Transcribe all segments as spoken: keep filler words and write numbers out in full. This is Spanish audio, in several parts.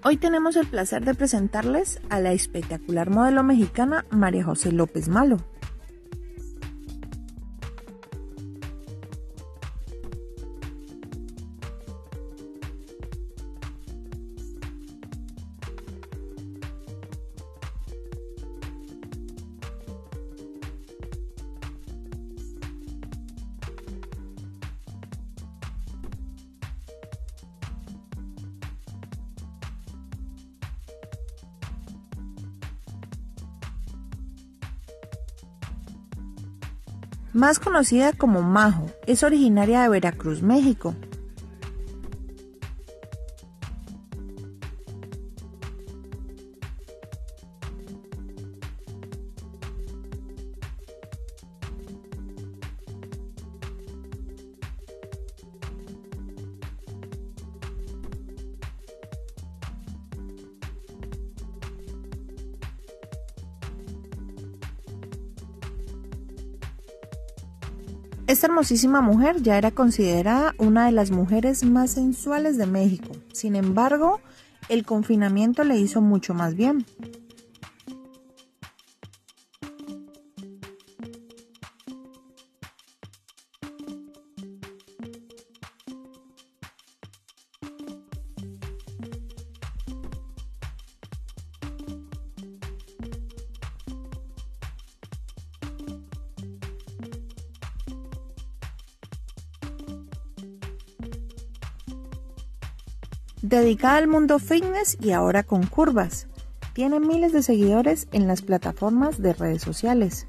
Hoy tenemos el placer de presentarles a la espectacular modelo mexicana María José López Malo. Más conocida como Majo, es originaria de Veracruz, México. Esta hermosísima mujer ya era considerada una de las mujeres más sensuales de México. Sin embargo, el confinamiento le hizo mucho más bien. Dedicada al mundo fitness y ahora con curvas, tiene miles de seguidores en las plataformas de redes sociales.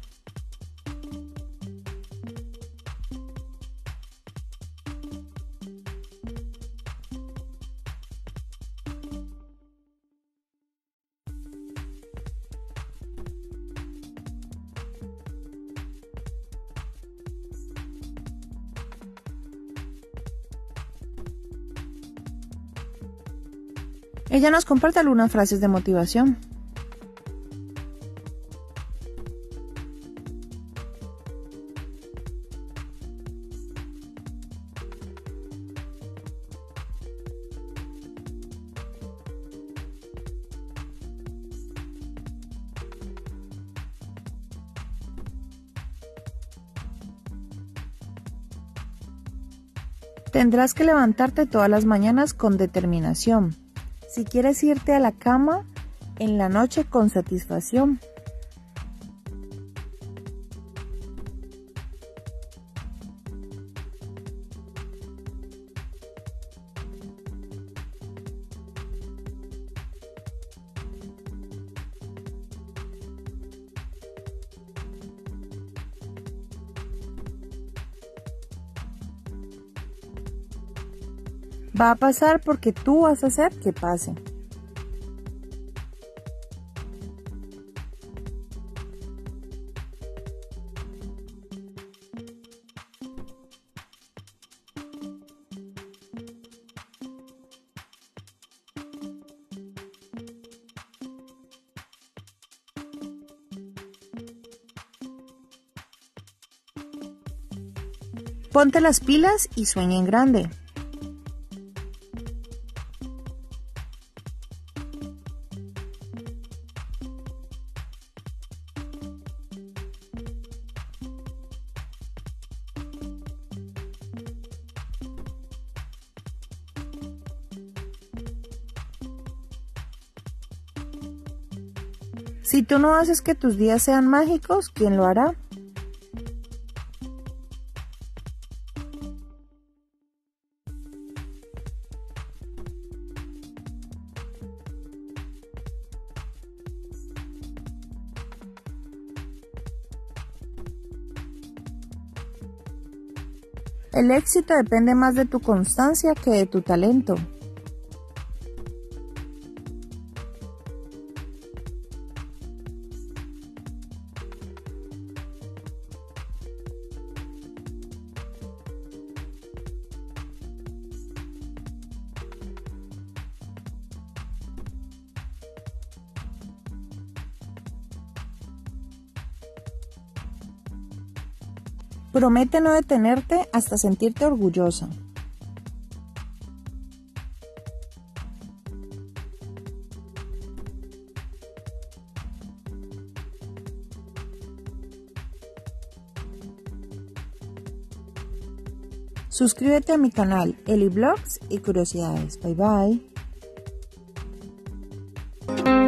Ella nos comparte algunas frases de motivación. Tendrás que levantarte todas las mañanas con determinación. Si quieres irte a la cama en la noche con satisfacción. Va a pasar porque tú vas a hacer que pase. Ponte las pilas y sueña en grande. Si tú no haces que tus días sean mágicos, ¿quién lo hará? El éxito depende más de tu constancia que de tu talento. Promete no detenerte hasta sentirte orgullosa. Suscríbete a mi canal Eli Blogs y Curiosidades. Bye bye.